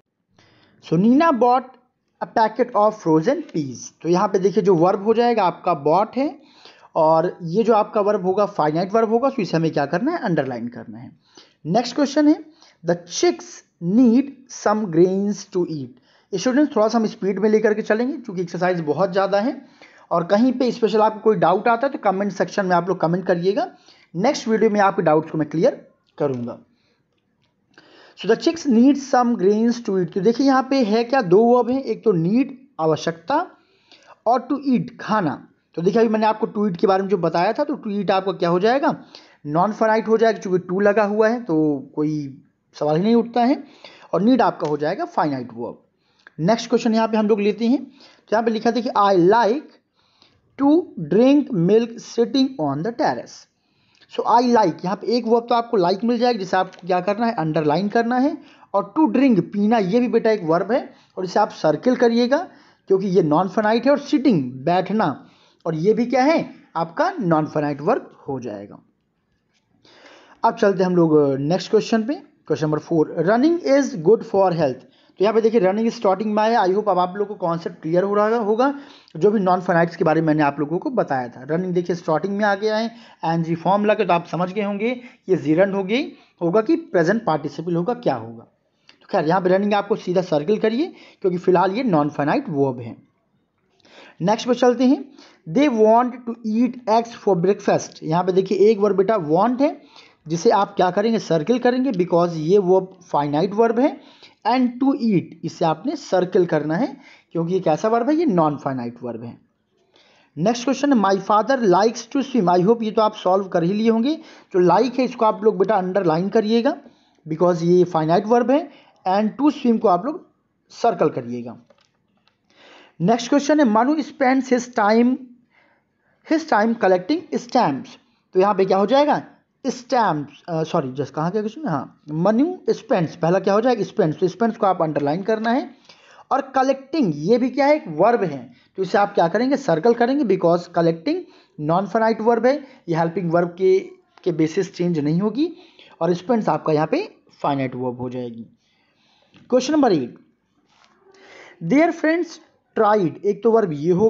So Neena bought a packet of frozen peas. तो यहाँ पे देखिए जो वर्ब हो जाएगा आपका बॉट है, और ये जो आपका वर्ब होगा फाइनाइट वर्ब होगा, तो इसे हमें क्या करना है? अंडरलाइन करना है। नेक्स्ट क्वेश्चन है the chicks need some grains to eat. Students थोड़ा सा हम स्पीड में लेकर के चलेंगे क्योंकि एक्सरसाइज बहुत ज़्यादा है, और कहीं पे स्पेशल आपको कोई डाउट आता है तो कमेंट सेक्शन में आप लोग कमेंट करिएगा। नेक्स्ट वीडियो में आपके डाउट्स को मैं क्लियर करूंगा। So the chicks need some grains to eat. तो देखिए यहाँ पे है क्या? दो वर्ब हैं, एक तो नीड आवश्यकता और टू ईट खाना। तो देखिए अभी मैंने आपको टू ईट के बारे में जो बताया था, तो टू ईट आपका क्या हो जाएगा? नॉन फाइनाइट हो जाएगा, क्योंकि टू लगा हुआ है तो कोई सवाल ही नहीं उठता है, और नीड आपका हो जाएगा फाइनाइट वर्ब। नेक्स्ट क्वेश्चन यहाँ पे हम लोग लेते हैं। तो यहाँ पे लिखा देखिए I like to drink milk sitting on the terrace. So I like, यहाँ पे एक वर्ब तो आपको लाइक मिल जाएगा जिसे आपको क्या करना है? अंडरलाइन करना है। और टू ड्रिंक पीना, ये भी बेटा एक वर्ब है, और इसे आप सर्किल करिएगा क्योंकि ये नॉन फाइनाइट है। और सिटिंग बैठना, और ये भी क्या है? आपका नॉन फाइनाइट वर्ब हो जाएगा। अब चलते हम लोग नेक्स्ट क्वेश्चन पे। Question number four, running is good for health. तो यहाँ पे देखिए रनिंग स्टार्टिंग में आया। आई होप अब आप लोगों को कॉन्सेप्ट क्लियर हो रहा होगा जो भी नॉन फाइनाइट्स के बारे में मैंने आप लोगों को बताया था। रनिंग देखिए स्टार्टिंग में आ गया है, एनजी फॉर्म लगे, तो आप समझ गए होंगे ये जीरंड हो गई होगा कि प्रेजेंट पार्टिसिपल होगा, क्या होगा। तो खैर यहाँ पे रनिंग आपको सीधा सर्किल करिए क्योंकि फिलहाल ये नॉन फाइनाइट वर्ब है। नेक्स्ट पे चलते हैं। They want to eat eggs for breakfast. यहाँ पे देखिए एक वर्ब बेटा वॉन्ट है, जिसे आप क्या करेंगे? सर्किल करेंगे, बिकॉज ये वर्ब फाइनाइट वर्ब है। एंड टू ईट, इसे आपने सर्किल करना है क्योंकि ये कैसा वर्ब है? ये नॉन फाइनाइट वर्ब है। नेक्स्ट क्वेश्चन है my father likes to swim. I hope ये तो आप सॉल्व कर ही लिए होंगे। जो लाइक है इसको आप लोग बेटा अंडरलाइन करिएगा बिकॉज ये फाइनाइट वर्ब है। एंड टू स्विम को आप लोग सर्कल करिएगा। नेक्स्ट क्वेश्चन है Manu spends his time his time collecting stamps. तो यहाँ पे क्या हो जाएगा? स्टैम्प्स, सॉरी जस्ट कहाँ क्या क्वेश्चन? हाँ, मनु स्पेंड्स, पहला क्या हो जाएगा? स्पेंड्स। तो स्पेंड्स को आप अंडरलाइन करना है। और कलेक्टिंग ये भी क्या है? एक वर्ब है, तो इसे आप क्या करेंगे? सर्कल करेंगे because collecting non finite verb है, ये हेल्पिंग वर्ब के के बेसिस चेंज नहीं होगी। और स्पेंड्स आपका यहाँ पे फाइनाइट वर्ब हो जाएगी। Question number eight, their friends tried. एक तो वर्ब ये हो गया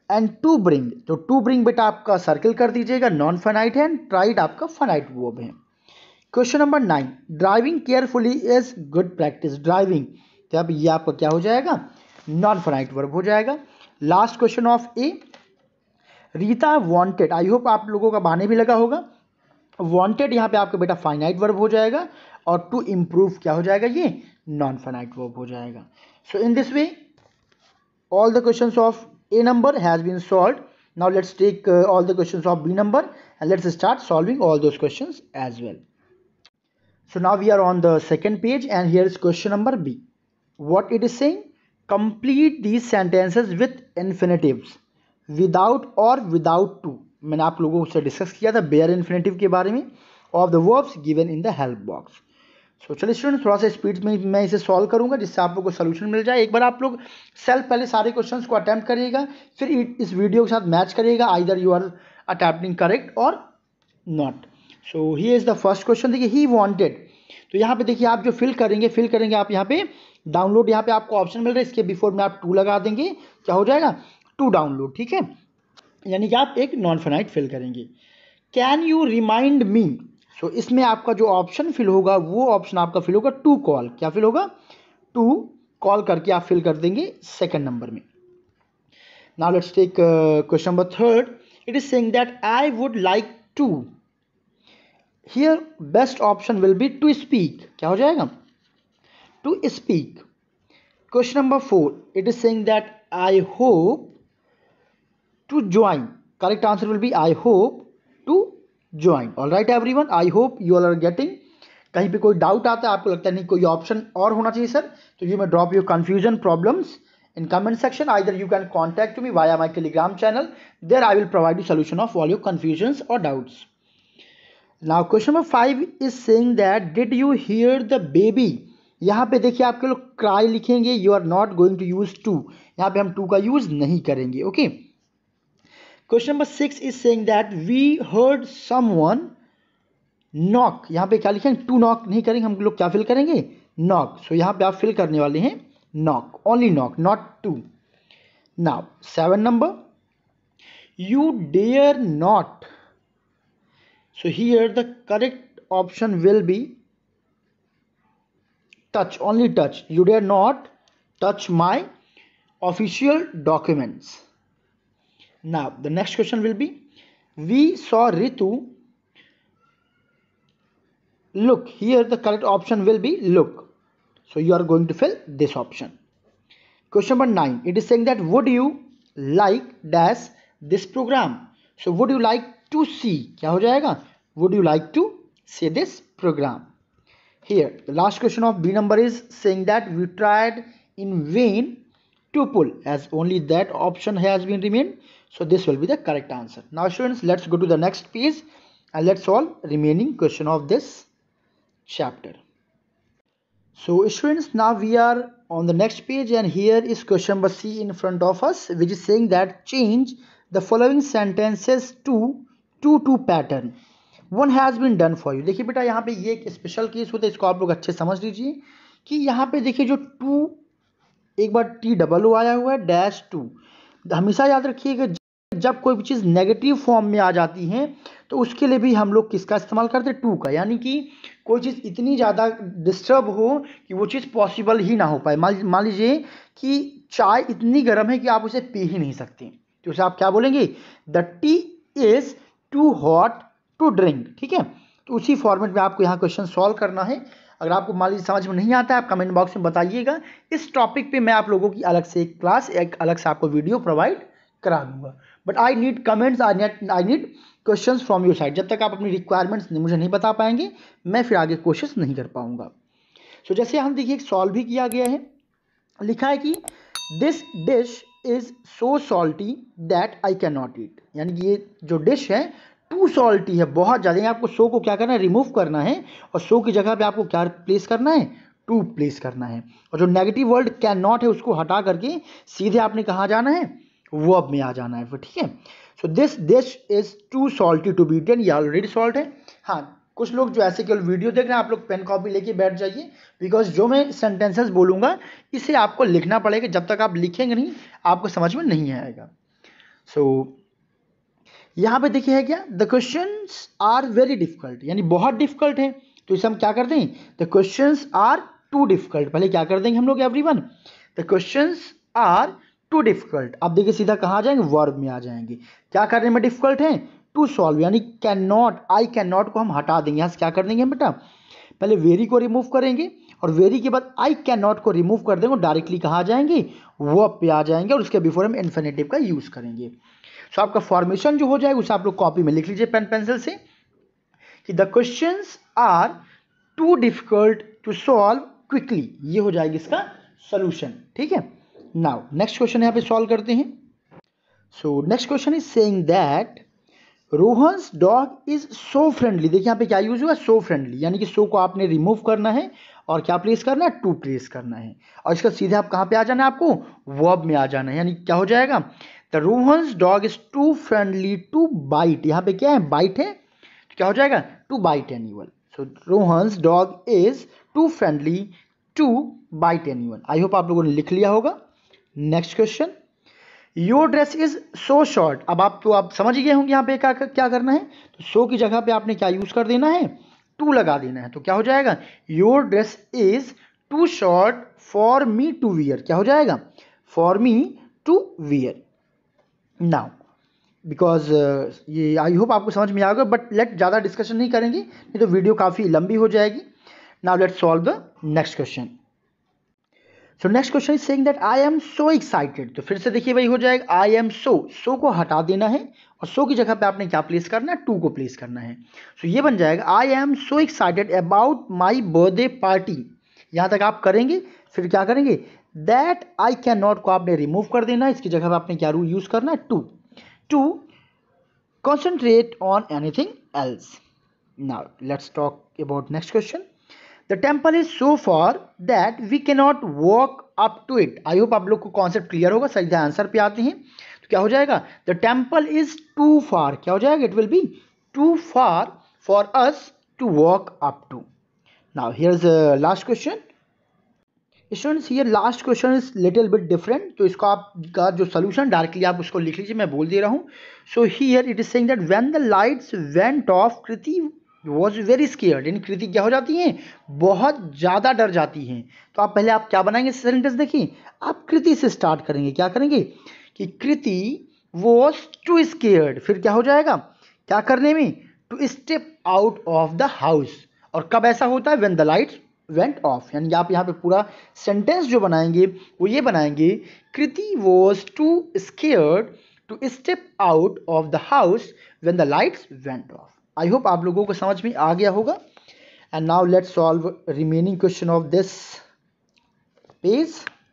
एंड टू ब्रिंग, तो टू ब्रिंग बेटा आपका सर्किल कर दीजिएगा, नॉन फाइनाइट है, एंड ट्राइड आपका फाइनाइट वर्ब है। Question number nine, driving carefully is good practice, driving, तो अब ये आपका क्या हो जाएगा, नॉन फाइनाइट वर्ब हो जाएगा। Last question of a, Rita wanted, I hope आप लोगों का बाने भी लगा होगा, वांटेड यहाँ पे आपका बेटा फाइनाइट वर्ब हो जाएगा, और टू इम्प्रूव क्या हो जाएगा, ये नॉन फाइनाइट वर्ब हो जाएगा। So in this way all the questions of A number has been solved. Now let's take uh, all the questions of B number and let's start solving all those questions as well. So now we are on the second page and here is question number B. What it is saying? Complete these sentences with infinitives without or without to. मैंने आप लोगों से discuss किया था bare infinitive के बारे में of the verbs given in the help box. So so, चलिए स्टूडेंट थोड़ा सा स्पीड में मैं इसे सॉल्व करूंगा जिससे आप लोग को सोल्यूशन मिल जाए। एक बार आप लोग सेल्फ पहले सारे क्वेश्चंस को अटेम्प्ट करिएगा, फिर इस वीडियो के साथ मैच करिएगा, either you are attempting correct or not. So here is the first question, देखिए ही वांटेड, तो यहाँ पे देखिए आप जो फिल करेंगे फिल करेंगे आप यहाँ पे डाउनलोड, यहाँ पे आपको ऑप्शन मिल रहा है, इसके बिफोर में आप टू लगा देंगे, क्या हो जाएगा, टू डाउनलोड, ठीक है, यानी कि आप एक नॉन फाइनाइट फिल करेंगे। Can you remind me, so so, इसमें आपका जो ऑप्शन फिल होगा वो ऑप्शन आपका फिल होगा टू कॉल, क्या फिल होगा, टू कॉल करके आप फिल कर देंगे सेकंड नंबर में। Now let's take question number third, it is saying that I would like to, here best option will be to speak, क्या हो जाएगा, to speak. Question number four, it is saying that I hope to join, correct answer will be I hope to join. All right everyone, I hope you all are getting. कहीं पे कोई doubt आता है, आपको लगता है नहीं कोई ऑप्शन और होना चाहिए सर, तो you may drop your confusion problems in comment section, either you can contact me via my Telegram channel, there I will provide you solution of all your confusions और doubts. Now question number five is saying that did you hear the baby, यहाँ पे देखिए आपके लोग cry लिखेंगे, you are not going to use to, यहाँ पे हम टू का यूज नहीं करेंगे, okay okay? Question number six is saying that we heard someone knock, यहाँ पे क्या लिखेंगे, टू नॉक नहीं करेंगे, हम लोग क्या फिल करेंगे, नॉक। सो यहाँ पे आप फिल करने वाले हैं knock, only knock, not to. Now seven number, you dare not, so here the correct option will be touch, only touch, you dare not touch my official documents. Now the next question will be, we saw Ritu look, here the correct option will be look, so you are going to fill this option. Question number nine, it is saying that would you like dash this program, so would you like to see, क्या हो जाएगा, would you like to see this program. Here the last question of B number is saying that we tried in vain to pull, as only that option has been remained, so this will be the correct answer. Now students, let's go to the next page and let's solve remaining question of this chapter. So students, now we are on the next page and here is question number C in front of us, which is saying that change the following sentences to to to pattern, one has been done for you। देखिए बेटा यहाँ पे ये एक special case होता है, इसको आप लोग अच्छे समझ लीजिए कि यहाँ पे देखिए जो टू, एक बार टी डबल ओ आया हुआ है, डैश टू, हमेशा याद रखिएगा जब कोई भी चीज़ नेगेटिव फॉर्म में आ जाती है तो उसके लिए भी हम लोग किसका इस्तेमाल करते हैं, टू का, यानी कि कोई चीज़ इतनी ज़्यादा डिस्टर्ब हो कि वो चीज़ पॉसिबल ही ना हो पाए। मान लीजिए कि चाय इतनी गर्म है कि आप उसे पी ही नहीं सकते, तो उसे आप क्या बोलेंगे, the tea is too hot to drink, ठीक है। तो उसी फॉर्मेट में आपको यहाँ क्वेश्चन सॉल्व करना है। अगर आपको मान लीजिए समझ में नहीं आता है, आप कमेंट बॉक्स में बताइएगा, इस टॉपिक पे मैं आप लोगों की अलग से एक क्लास, एक अलग से आपको वीडियो प्रोवाइड करा दूंगा, but I need comments, I need I need questions from your side. जब तक आप अपनी रिक्वायरमेंट्स मुझे नहीं बता पाएंगे, मैं फिर आगे कोशिश नहीं कर पाऊंगा। सो so, जैसे हम देखिए सॉल्व भी किया गया है, लिखा है कि this dish is so salty that I can not eat, यानी कि ये जो डिश है टू सॉल्टी है, बहुत ज़्यादा। आपको सो को क्या करना है, रिमूव करना है, और सो की जगह पे आपको क्या प्लेस करना है, टू प्लेस करना है, और जो नेगेटिव वर्ड कैन नॉट है उसको हटा करके सीधे आपने कहाँ जाना है, वर्ब में आ जाना है फिर, ठीक है। So this dish is too salty to be eaten, ये ऑलरेडी सॉल्ट है। हाँ, कुछ लोग जो ऐसे केवल वीडियो देख रहे हैं, आप लोग पेन कॉपी लेके बैठ जाइए, बिकॉज जो मैं सेंटेंसेस बोलूँगा इसे आपको लिखना पड़ेगा, जब तक आप लिखेंगे नहीं आपको समझ में नहीं आएगा। सो यहाँ पे देखिए है क्या, the questions are very difficult, यानी बहुत डिफिकल्ट है। तो इसे हम क्या कर दें, the questions are too difficult. पहले क्या कर देंगे हम लोग everyone, the questions are too difficult. अब देखिए सीधा कहाँ आ जाएंगे, वर्ब में आ जाएंगे। क्या करने में डिफिकल्ट है, टू सॉल्व, यानी can not, I can not को हम हटा देंगे। यहाँ से क्या कर देंगे हम बेटा, पहले वेरी को रिमूव करेंगे और वेरी के बाद आई कैन नॉट को रिमूव कर देंगे और डायरेक्टली कहाँ आ जाएंगे, वर्ब पे आ जाएंगे और उसके बिफोर हम इन्फिनेटिव का यूज करेंगे। सो so, आपका फॉर्मेशन जो हो जाएगा उसे आप लोग कॉपी में लिख लीजिए पेन पेंसिल से कि the questions are too difficult to solve quickly, ये हो जाएगी इसका सोल्यूशन। ठीक है, नाउ नेक्स्ट क्वेश्चन यहाँ पे सॉल्व करते हैं। So next question is saying that Rohan's dog is so friendly. देखिए यहाँ पे क्या यूज हुआ, सो फ्रेंडली, यानी कि सो को आपने रिमूव करना है और क्या प्लेस करना है, टू प्लेस करना है और इसका सीधे आप कहाँ पे आ जाना है, आपको वर्ब में आ जाना है। यानी क्या हो जाएगा, the Rohan's dog is too friendly to bite. यहाँ पे क्या है, बाइट है, तो क्या हो जाएगा, to bite anyone. So Rohan's dog is too friendly to bite anyone. I hope आप लोगों ने लिख लिया होगा। Next question, your dress is so short. अब आप तो आप समझ गए होंगे यहाँ पे क्या क्या करना है, तो सो की जगह पे आपने क्या यूज कर देना है, टू लगा देना है। तो क्या हो जाएगा, your dress is too short for me to wear. क्या हो जाएगा, for me to wear. Now because ये आई होप आपको समझ में आ गया, बट लेट ज़्यादा डिस्कशन नहीं करेंगे, नहीं तो वीडियो काफ़ी लंबी हो जाएगी। Now let solve the next question. So next question is saying that I am so excited. तो फिर से देखिए वही हो जाएगा, आई एम सो, सो को हटा देना है और सो की जगह पे आपने क्या प्लेस करना है, टू को प्लेस करना है। सो so ये बन जाएगा, I am so excited about my birthday party. यहाँ तक आप करेंगे, फिर क्या करेंगे, दैट आई कैन नॉट को आपने रिमूव कर देना है, इसकी जगह पे आपने क्या यूज करना है, to, to concentrate on anything else. Now let's talk about next question. The temple is so far that we cannot walk up to it. I hope आप लोग को कॉन्सेप्ट क्लियर होगा। सीधे आंसर पे आते हैं, तो क्या हो जाएगा, the temple is too far। क्या हो जाएगा, it will be too far for us to walk up to. Now here's the last question. Students here last question is little bit different. तो इसका आपका जो सोल्यूशन डायरेक्टली आप उसको लिख लीजिए, मैं बोल दे रहा हूँ। So here it is saying that when the lights went off Kriti was very scared. यानी कृति क्या हो जाती हैं, बहुत ज़्यादा डर जाती हैं। तो आप पहले आप क्या बनाएंगे सेंटेंस, देखिए आप कृति से स्टार्ट करेंगे। क्या करेंगे कि कृति वॉज टू स्केयर्ड, फिर क्या हो जाएगा, क्या करने में, to step out of the house. और कब ऐसा होता है, when the lights went off. यानी आप यहाँ पे पूरा सेंटेंस जो बनाएंगे वो ये बनाएंगे, Kriti was too scared to step out of the house when the lights went off. I hope आप लोगों को समझ में आ गया होगा। And now let's solve remaining question of this page.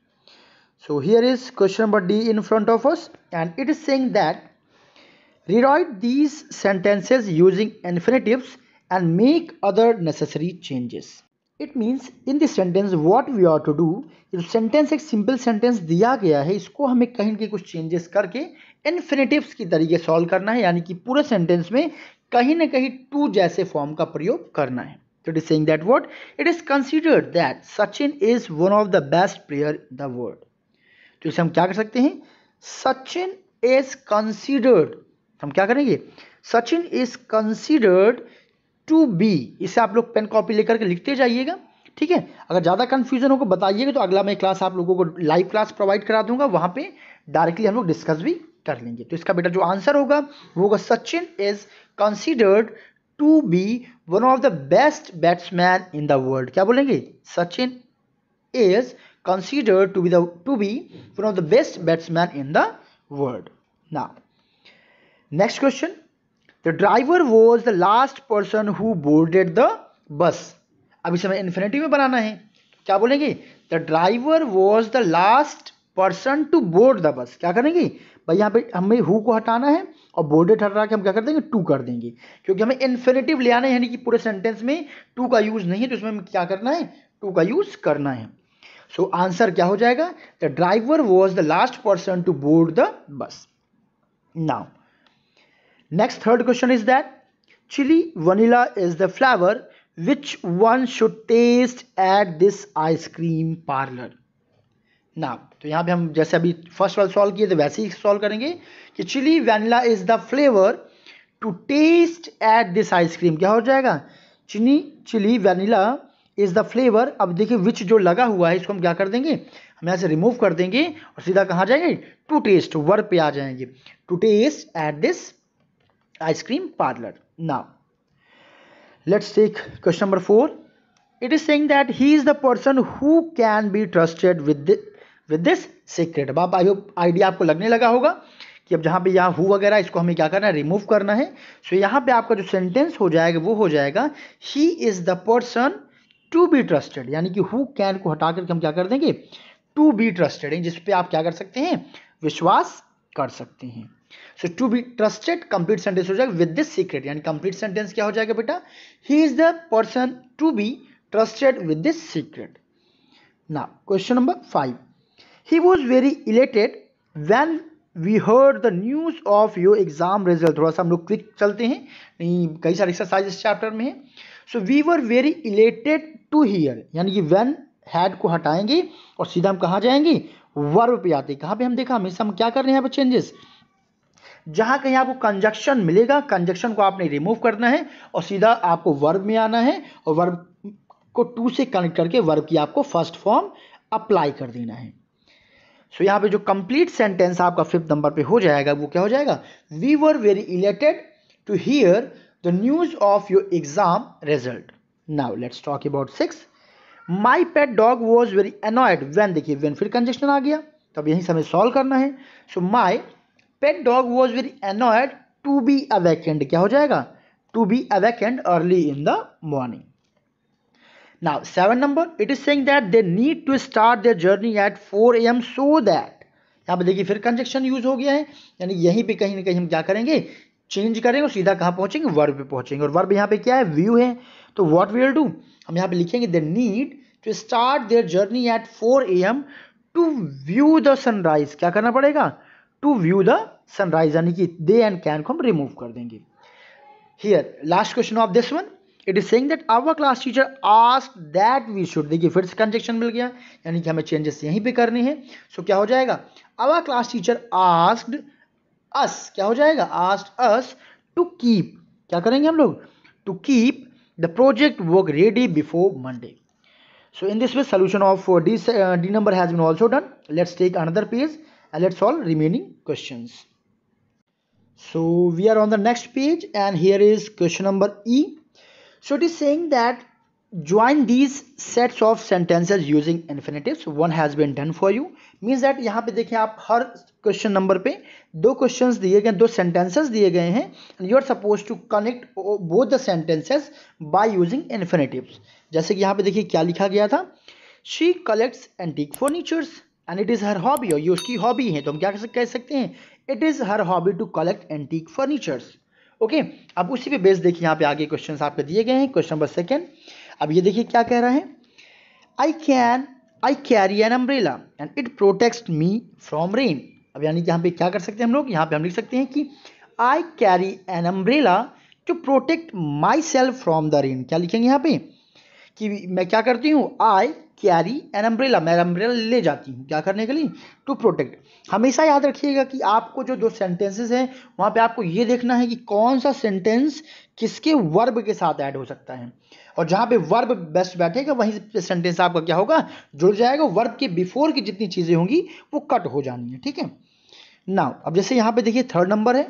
So here is question number D in front of us and it is saying that rewrite these sentences using infinitives and make other necessary changes. It means in this sentence what we ought to do, ये sentence एक simple sentence दिया गया है, इसको हमें कहीं ना कहीं कुछ चेंजेस करके इन्फिनेटिव्स की तरीके सॉल्व करना है। यानी कि पूरे सेंटेंस में कहीं ना कहीं टू जैसे फॉर्म का प्रयोग करना है। तो it is saying that what, it is considered that Sachin is one of the best player in the world. तो इसे हम क्या कर सकते हैं, सचिन इज कंसीडर्ड, हम क्या करेंगे, Sachin is considered to be. इसे आप लोग पेन कॉपी लेकर के लिखते जाइएगा, ठीक है। अगर ज़्यादा कंफ्यूजन हो को बताइएगा, तो अगला मैं क्लास आप लोगों को लाइव क्लास प्रोवाइड करा दूंगा, वहाँ पे डायरेक्टली हम लोग डिस्कस भी कर लेंगे। तो इसका बेटा जो आंसर होगा वो होगा, Sachin is considered to be one of the best batsman in the world. क्या बोलेंगे, Sachin is considered to be the to be one of the best batsman in the world. Now next question, the driver was the last person who boarded the bus. अब इसे हमें infinity में बनाना है, क्या बोलेंगे, the driver was the last person to board the bus. क्या करेंगे भाई, यहाँ पे हमें हु को हटाना है और बोर्डेड हटा के हम क्या कर देंगे, टू कर देंगे, क्योंकि हमें इन्फिनिटिव ले आना है। यानी कि पूरे सेंटेंस में टू का यूज नहीं है, तो इसमें हमें क्या करना है, टू का यूज करना है। सो so, आंसर क्या हो जाएगा, the driver was the last person to board the bus. Now next third question is that chili vanilla is the flavor which one should taste at this ice cream parlor. ना। तो यहाँ पे हम जैसे अभी फर्स्ट वाला solve किए थे वैसे ही सॉल्व करेंगे कि chilli vanilla is the flavour to taste at this ice cream. क्या हो जाएगा, चीनी chilli vanilla is the flavour. अब देखिए विच जो लगा हुआ है इसको हम क्या कर देंगे, हम यहाँ से रिमूव कर देंगे और सीधा कहाँ जाएंगे, टू टेस्ट वर्ब पे आ जाएंगे, to taste at this ice cream parlour. Now let's take question number four. It is saying that he is the person who can be trusted with with this secret. अब आप I hope idea आपको लगने लगा होगा कि अब जहाँ पे यहाँ हु वगैरह इसको हमें क्या करना है, रिमूव करना है। सो so, यहाँ पे आपका जो सेंटेंस हो जाएगा वो हो जाएगा he is the person to be trusted, यानी कि हु कैन को हटा करके हम क्या कर देंगे, टू बी ट्रस्टेड, जिस पे आप क्या कर सकते हैं, विश्वास कर सकते हैं। So to be trusted complete sentence हो जाएगा विद दिस सीक्रेट, यानी कंप्लीट सेंटेंस क्या हो जाएगा बेटा, he is the person to be trusted with this secret. Now question number five. He was very elated when we heard the news of your exam result. थोड़ा सा हम लोग quick चलते हैं, नहीं कई सारे एक्सरसाइज इस चैप्टर में है। So we were very elated to hear, यानी कि व्हेन हैड को हटाएंगे और सीधा हम कहाँ जाएंगे, वर्ब पे आते हैं। कहाँ पे हम देखा, हमेशा हम क्या कर रहे हैं यहाँ पे चेंजेस, जहाँ कहीं आपको कंजक्शन मिलेगा कंजक्शन को आपने रिमूव करना है और सीधा आपको वर्ब में आना है और वर्ब को टू से कनेक्ट करके वर्ब की आपको फर्स्ट फॉर्म अप्लाई कर देना है। सो so, यहाँ पे जो कंप्लीट सेंटेंस आपका फिफ्थ नंबर पे हो जाएगा वो क्या हो जाएगा, we were very elated to hear the news of your exam result. Now let's talk about six. My pet dog was very annoyed when, देखिए व्हेन फिर कंजक्शन आ गया, तो अब यहीं से हमें सॉल्व करना है। So my pet dog was very annoyed to be awakened, क्या हो जाएगा, to be awakened early in the morning. Now seven number, it is saying that they need to start their journey at four A M so that, यहाँ पे देखिए फिर conjunction use हो गया है, यानी यहीं पे कहीं ना कहीं हम क्या करेंगे, चेंज करेंगे और सीधा कहाँ पहुंचेंगे, वर्ब पे पहुंचेंगे। और वर्ब यहाँ पे क्या है, व्यू है, तो व्हाट वी विल डू, हम यहाँ पे लिखेंगे they need to start their journey at four A M to view the sunrise. क्या करना पड़ेगा, टू व्यू द सनराइज, यानी कि दे एंड कैन को हम रिमूव कर देंगे। Here last question of this one, it is saying that our class teacher asked that we should, देखिए फिर से कंजक्शन मिल गया, यानी कि हमें चेंजेस यहीं पे करने हैं। सो so, क्या हो जाएगा, our class teacher asked us, क्या हो जाएगा, आस्क्ड अस टू कीप, क्या करेंगे हम लोग, to keep the project work ready before Monday. So in this way solution of D D number has been also done. Let's take another page and let's solve remaining questions. So we are on the next page and here is question number E. So it is saying that join these sets of sentences using infinitives. One has been done for you. Means that यहाँ पे देखिए आप हर question number पे दो questions दिए गए, दो sentences दिए गए हैं and you are supposed to connect both the sentences by using infinitives. जैसे कि यहाँ पे देखिए क्या लिखा गया था, she collects antique furnitures and it is her hobby, और ये उसकी हॉबी है, तो हम क्या कह सकते हैं, it is her hobby to collect antique furnitures. Okay okay? अब उसी पे बेस देखिए यहाँ पे आगे क्वेश्चंस आपके दिए गए हैं। क्वेश्चन नंबर सेकेंड, अब ये देखिए क्या कह रहा है, I can I carry an umbrella and it protects me from rain. अब यानी कि यहाँ पे क्या कर सकते हैं हम लोग, यहाँ पे हम लिख सकते हैं कि I carry an umbrella to protect myself from the rain. क्या लिखेंगे यहाँ पे कि मैं क्या करती हूँ, आई कैरी एन अम्ब्रेला, मैं अम्ब्रेला ले जाती हूँ, क्या करने के लिए, टू प्रोटेक्ट। हमेशा याद रखिएगा कि आपको जो दो सेंटेंसेस हैं वहाँ पे आपको ये देखना है कि कौन सा सेंटेंस किसके वर्ब के साथ ऐड हो सकता है, और जहाँ पे वर्ब बेस्ट बैठेगा वहीं पे सेंटेंस आपका क्या होगा, जुड़ जाएगा। वर्ब के बिफोर की जितनी चीज़ें होंगी वो कट हो जानी है, ठीक है। नाउ अब जैसे यहाँ पे देखिए थर्ड नंबर है,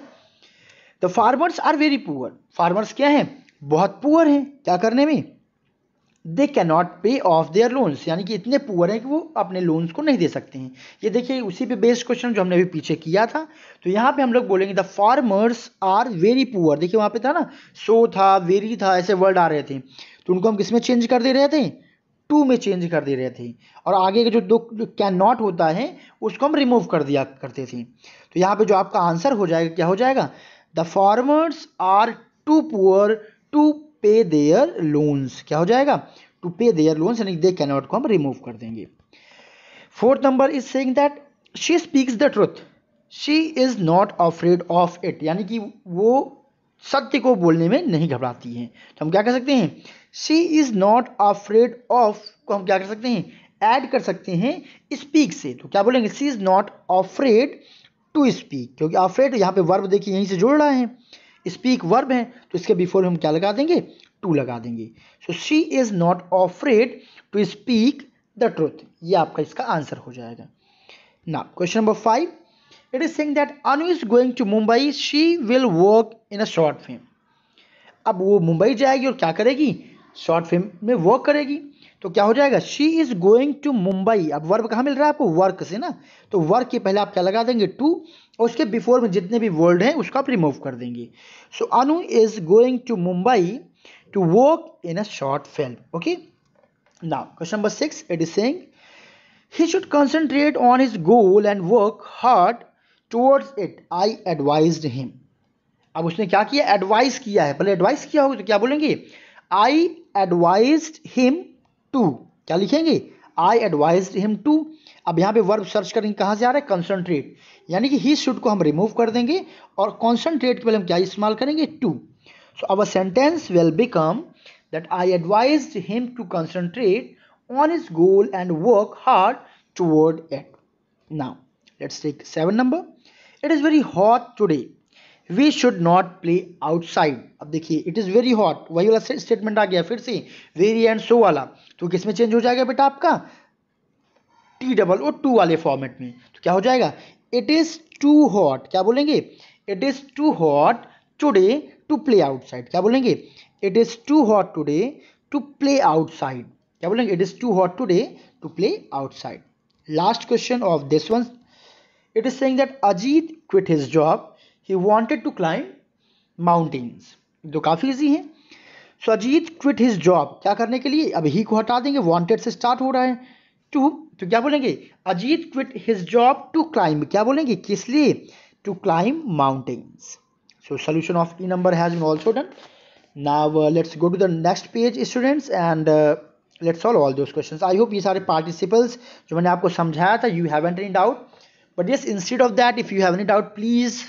the farmers are very poor. Farmers क्या है, बहुत पुअर हैं, क्या करने में, they can not pay off their loans, यानी कि इतने पुअर हैं कि वो अपने लोन्स को नहीं दे सकते हैं। ये देखिए उसी पे बेस्ड क्वेश्चन जो हमने अभी पीछे किया था, तो यहाँ पे हम लोग बोलेंगे the farmers are very poor. देखिए वहाँ पे था ना, सो था, वेरी था, ऐसे वर्ड आ रहे थे, तो उनको हम किस में चेंज कर दे रहे थे, टू में चेंज कर दे रहे थे, और आगे के जो दो कैन नॉट होता है उसको हम रिमूव कर दिया करते थे। तो यहाँ पे जो आपका आंसर हो जाएगा, क्या हो जाएगा, the farmers are too poor to pay their loans, क्या हो जाएगा, टू पे देयर लोन्स, यानी दे कैन नॉट को हम रिमूव कर देंगे। Fourth number is saying that she speaks the truth, she is not afraid of it, यानी कि वो सत्य को बोलने में नहीं घबराती है, तो हम क्या कर सकते हैं, she is not afraid of को हम क्या कर सकते हैं, ऐड कर सकते हैं स्पीक से, तो क्या बोलेंगे she is not afraid to speak, क्योंकि अफ्रेड यहाँ पे वर्ब देखिए यहीं से जुड़ रहा है, स्पीक वर्ब है तो इसके बिफोर हम क्या लगा देंगे, टू लगा देंगे। So she is not afraid to speak the truth, ये आपका इसका आंसर हो जाएगा। Now question number five, it is saying that Anu is going to Mumbai, she will work in a short film. अब वो मुंबई जाएगी और क्या करेगी, शॉर्ट फिल्म में वर्क करेगी, तो क्या हो जाएगा she is going to Mumbai. अब वर्ब कहाँ मिल रहा है आपको, वर्क से ना, तो वर्क के पहले आप क्या लगा देंगे, टू, और उसके बिफोर में जितने भी वर्ड हैं उसको आप रिमूव कर देंगे। So Anu is going to Mumbai to work in a short film. Okay, now question number six, it is saying he should concentrate on his goal and work hard towards it, I advised him। अब उसने क्या किया, advice किया है, पहले advice किया होगा तो क्या बोलेंगे, आई एडवाइज्ड हिम टू, क्या लिखेंगे, आई एडवाइज्ड हिम टू। अब यहाँ पे वर्ब सर्च करेंगे, कहाँ से आ रहा है, कंसंट्रेट, यानी कि ही शुड को हम रिमूव कर देंगे और कॉन्सेंट्रेट के पहले हम क्या इस्तेमाल करेंगे, to. So our sentence will become that I advised him to concentrate on his goal and work hard toward it. Now let's take seven number, it is very hot today, we should not play outside। अब देखिए it is very hot, वही वाला statement आ गया फिर से, very and so वाला, तो किस में चेंज हो जाएगा बेटा आपका, टी डबल और टू वाले फॉर्मेट में, तो क्या हो जाएगा, it is too hot, क्या बोलेंगे, it is too hot today to play outside, क्या बोलेंगे, it is too hot today to play outside, क्या बोलेंगे, it is too hot today to play outside. Last question of this one, it is saying that Ajit quit his job, he wanted to climb mountains. तो काफी easy है। So Ajit quit his job, क्या करने के लिए, अब ही को हटा देंगे, वांटेड से स्टार्ट हो रहा है, टू, तो क्या बोलेंगे, Ajit quit his job to climb, क्या बोलेंगे, किस लिए, to climb mountains. So solution of E number has been also done. Now let's go to the next page students and let's solve all those questions. I hope ये सारे participles जो मैंने आपको समझाया था, you haven't any doubt, but yes instead of that if you have any doubt please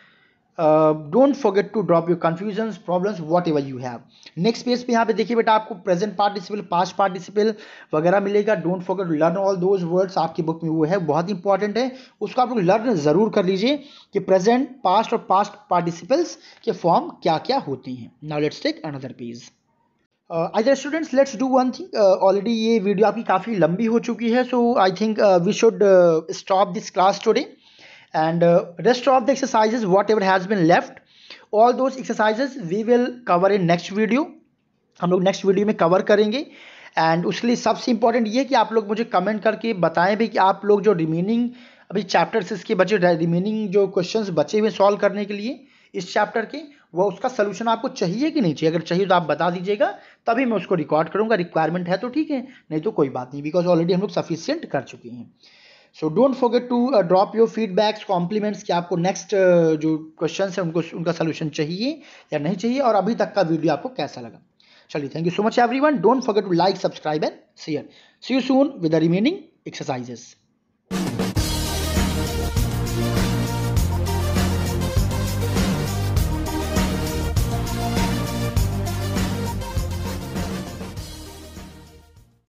don't forget to drop your confusions, problems, whatever you have. Next page पे यहाँ पे देखिए बेटा आपको प्रेजेंट पार्टिसिपल, पास्ट पार्टिसिपल वगैरह मिलेगा, don't forget to learn all those words, आपकी book में वो है, बहुत इंपॉर्टेंट है, उसको आप लोग लर्न जरूर कर लीजिए कि प्रेजेंट, पास्ट और पास्ट पार्टिसिपल्स के फॉर्म क्या क्या होते हैं। Now let's take another page. I students let's do one thing, already ये वीडियो आपकी काफ़ी लंबी हो चुकी है, so I think we should stop this class today and rest of the exercises whatever has been left, all those exercises we will cover in next video, हम लोग next video में cover करेंगे। And उसके लिए सबसे important ये कि आप लोग मुझे कमेंट करके बताएं भी कि आप लोग जो रिमेनिंग अभी चैप्टर्स इसके बचे, रिमेनिंग जो क्वेश्चंस बचे हुए सॉल्व करने के लिए इस चैप्टर के, वो उसका सोल्यूशन आपको चाहिए कि नहीं चाहिए, अगर चाहिए तो आप बता दीजिएगा, तभी मैं उसको रिकॉर्ड करूंगा, रिक्वायरमेंट है तो ठीक है, नहीं तो कोई बात नहीं, बिकॉज ऑलरेडी हम लोग सफिशिएंट कर चुके हैं। So don't forget to drop your feedbacks, compliments कि आपको नेक्स्ट uh, जो क्वेश्चन है उनको उनका सोल्यूशन चाहिए या नहीं चाहिए, और अभी तक का वीडियो आपको कैसा लगा। चलिए, thank you so much everyone, don't forget to like, subscribe and share. See you soon with the remaining exercises.